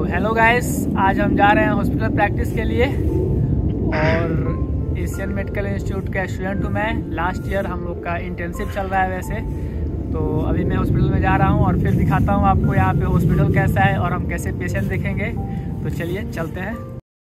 Hello guys, आज हम जा रहे हैं हॉस्पिटल प्रैक्टिस के लिए और एशियन मेडिकल इंस्टीट्यूट का स्टूडेंट हूँ मैं। लास्ट ईयर हम लोग का इंटर्नशिप चल रहा है वैसे। तो अभी मैं हॉस्पिटल में जा रहा हूँ और फिर दिखाता हूँ आपको यहाँ पे हॉस्पिटल कैसा है और हम कैसे पेशेंट देखेंगे। तो चलिए चलते हैं।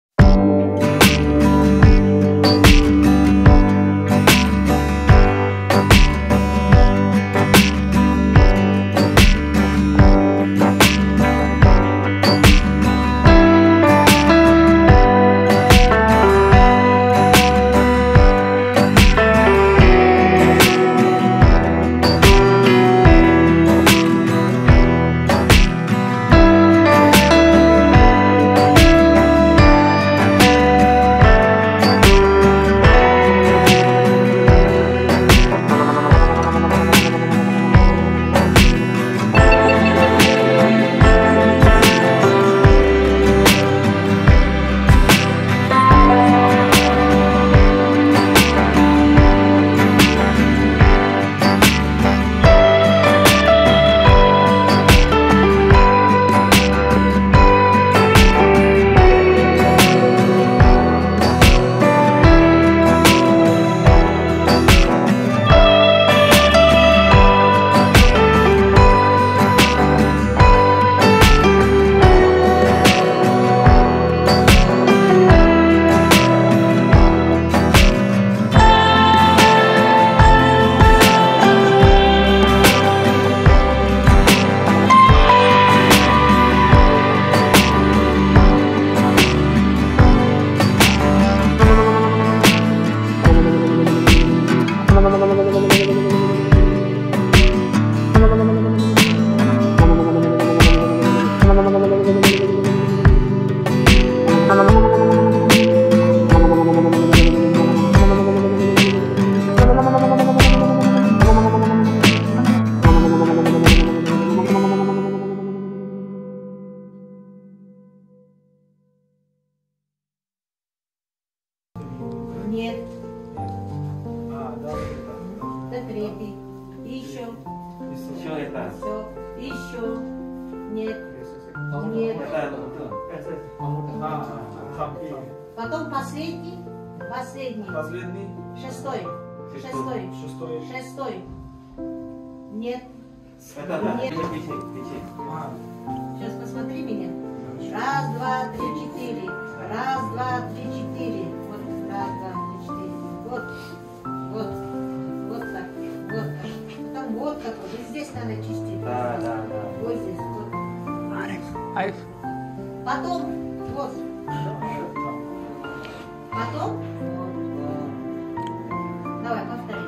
Нет. Это третий. Еще. Еще это. Все. Еще. Нет. Нет. Потом последний. Последний. Последний. Шестой. Шестой. Нет. Это да. Нет. Печень. Сейчас посмотри меня. Раз, два, три, четыре. Раз, два, три, четыре. Вот. Раз, два, три, четыре. Вот так. Потом вот так вот. И здесь надо чистить. Да. Вот здесь. Вот. Потом вот. Потом. Давай, повтори.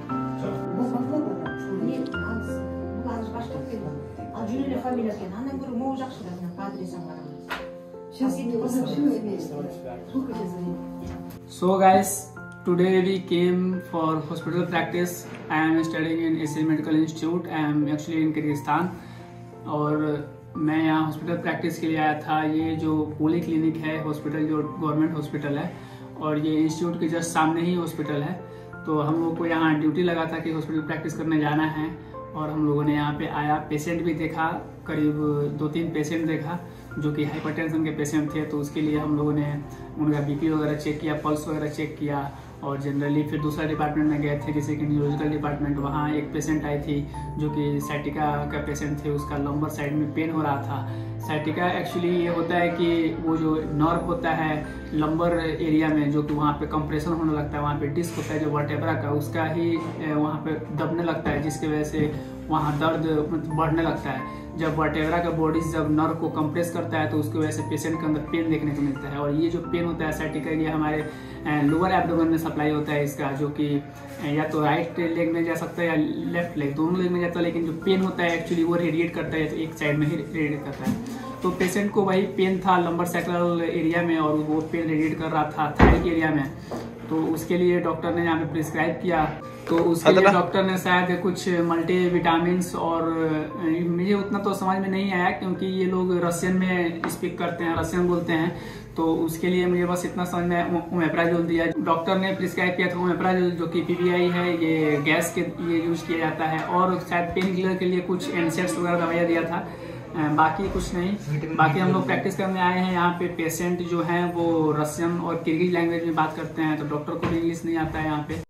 Нет, Ганс башка. Ал Жюлье фамилия кен. Ана говорю, мы уже по адресам барамыз. Сейчас я сколько сейчас времени? So guys, today we came for hospital practice. I am studying in Asian Medical Institute. I am actually in Kyrgyzstan. और मैं यहाँ हॉस्पिटल प्रैक्टिस के लिए आया था। ये जो पोली क्लिनिक है हॉस्पिटल, जो गवर्नमेंट हॉस्पिटल है, और ये इंस्टीट्यूट के जस्ट सामने ही हॉस्पिटल है। तो हम लोग को यहाँ ड्यूटी लगा था कि हॉस्पिटल प्रैक्टिस करने जाना है और हम लोगों ने यहाँ पे आया। पेशेंट भी देखा, करीब 2-3 पेशेंट देखा जो कि हाइपरटेंशन के पेशेंट थे। तो उसके लिए हम लोगों ने उनका बीपी वगैरह चेक किया, पल्स वगैरह चेक किया और जनरली फिर दूसरा डिपार्टमेंट में गए थे जैसे कि न्यूरोलॉजिकल डिपार्टमेंट। वहाँ एक पेशेंट आई थी जो कि साइटिका का पेशेंट थे। उसका लंबर साइड में पेन हो रहा था। साइटिका एक्चुअली ये होता है कि वो जो नर्व होता है लंबर एरिया में, जो कि वहाँ पे कंप्रेशन होने लगता है, वहाँ पे डिस्क होता है जो वर्टेब्रा का, उसका ही वहाँ पे दबने लगता है, जिसकी वजह से वहाँ दर्द बढ़ने लगता है। जब वर्टेब्रा का बॉडी जब नर्व को कंप्रेस करता है तो उसकी वजह से पेशेंट के अंदर पेन देखने को मिलता है। और ये जो पेन होता है साइटिका, ये हमारे लोअर एब्डोमेन में सप्लाई होता है इसका, जो कि या तो राइट लेग में जा सकता है या लेफ्ट लेग, दोनों लेग में जाता है। लेकिन जो पेन होता है एक्चुअली वो रेडिएट करता है, एक साइड में ही रेडिएट करता है। तो पेशेंट को वही पेन था लंबर सैक्रल एरिया में और वो पेन रेडिएट कर रहा था थाई एरिया में। तो उसके लिए डॉक्टर ने यहाँ पे प्रिस्क्राइब किया। तो उसके लिए डॉक्टर ने शायद कुछ मल्टी विटामिन्स, और मुझे उतना तो समझ में नहीं आया क्योंकि ये लोग रशियन में स्पीक करते हैं, रशियन बोलते हैं। तो उसके लिए मुझे बस इतना समझ में ओमेप्राजोल दिया। डॉक्टर ने प्रिस्क्राइब किया था ओमेप्राजोल, जो कि पीबीआई है, ये गैस के लिए यूज किया जाता है। और शायद पेन किलर के लिए कुछ एनसेट्स वगैरह दवाइयाँ दिया था। बाकी कुछ नहीं। बाकी हम लोग प्रैक्टिस करने आए हैं यहाँ पे। पेशेंट जो हैं वो रशियन और किर्गिज लैंग्वेज में बात करते हैं, तो डॉक्टर को भी इंग्लिश नहीं आता है यहाँ पे।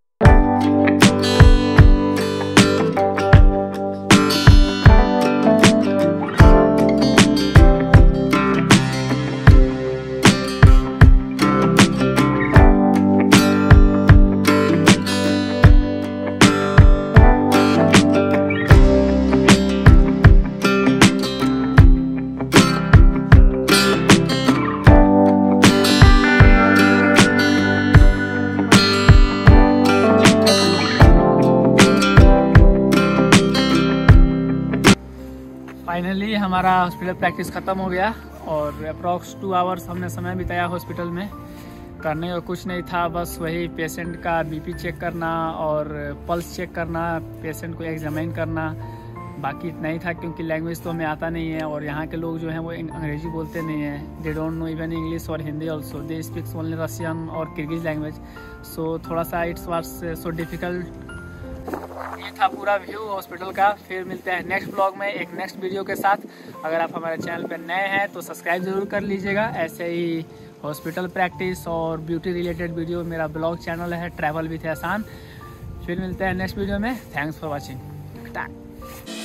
फाइनली हमारा हॉस्पिटल प्रैक्टिस ख़त्म हो गया और अप्रॉक्स 2 आवर्स हमने समय बिताया हॉस्पिटल में। करने का कुछ नहीं था, बस वही पेशेंट का बीपी चेक करना और पल्स चेक करना, पेशेंट को एग्जामिन करना। बाकी इतना ही था, क्योंकि लैंग्वेज तो हमें आता नहीं है और यहाँ के लोग जो हैं वो अंग्रेजी बोलते नहीं हैं। They don't know even English और Hindi also, they speaks only Russian और किर्गिज लैंग्वेज। सो थोड़ा सा इट्स वाज सो डिफ़िकल्ट। ये था पूरा व्यू हॉस्पिटल का। फिर मिलते हैं नेक्स्ट ब्लॉग में एक नेक्स्ट वीडियो के साथ। अगर आप हमारे चैनल पर नए हैं तो सब्सक्राइब जरूर कर लीजिएगा। ऐसे ही हॉस्पिटल प्रैक्टिस और ब्यूटी रिलेटेड वीडियो मेरा ब्लॉग चैनल है, ट्रैवल विथ एहसान। फिर मिलते हैं नेक्स्ट वीडियो में। Thanks for watching.